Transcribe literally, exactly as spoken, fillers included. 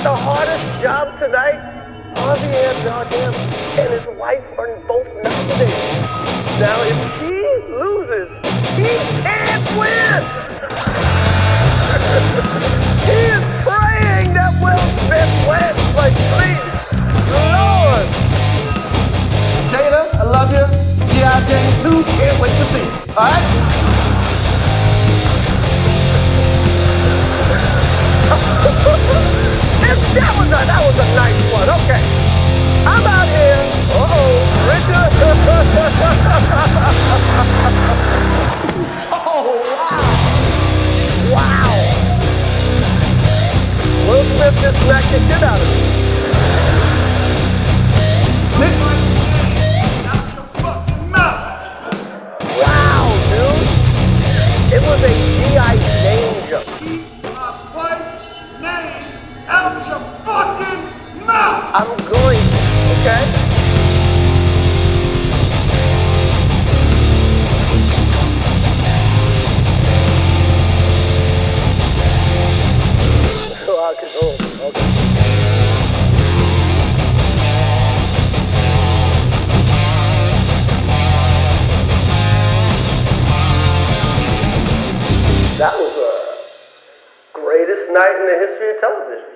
the hardest job tonight? Ozzy and and his wife are both nominated. Now, if he loses, he can't win. He is praying that Will Smith wins. Like, please, Lord. Jada, I love you. G I Jane two, can't wait to see you. All right? that was a that was a nice one. Okay, I'm out here. Uh oh, Richard. Oh wow! Wow! Will Smith just smacked the shit out of me. Wow, dude! It was a G I Jane jump. Out your fucking mouth! I'm going, okay? So I can hold it, okay. That was the greatest night in the history of television.